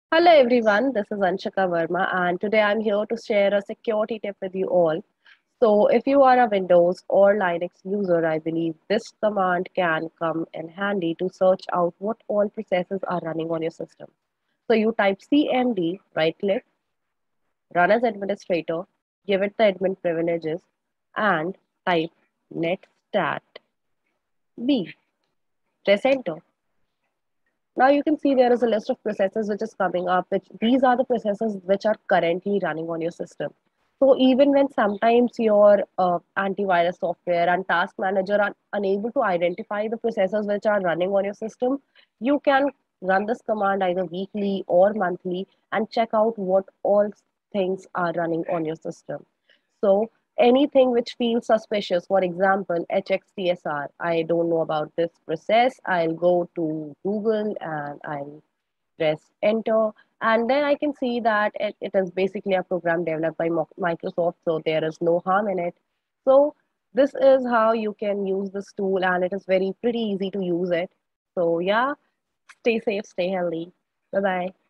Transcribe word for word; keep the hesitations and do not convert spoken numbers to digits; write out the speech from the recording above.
Hello everyone, this is Anshika Verma and today I'm here to share a security tip with you all. So if you are a Windows or Linux user, I believe this command can come in handy to search out what all processes are running on your system. So you type C M D, right click, run as administrator, give it the admin privileges and type netstat b. Press enter. Now you can see there is a list of processes which is coming up, which these are the processes which are currently running on your system. So even when sometimes your uh, antivirus software and task manager are unable to identify the processes which are running on your system, you can run this command either weekly or monthly and check out what all things are running on your system. So anything which feels suspicious, for example, H X T S R, I don't know about this process. I'll go to Google and I'll press enter. And then I can see that it, it is basically a program developed by Mo- Microsoft, so there is no harm in it. So this is how you can use this tool, and it is very pretty easy to use it. So yeah, stay safe, stay healthy. Bye bye.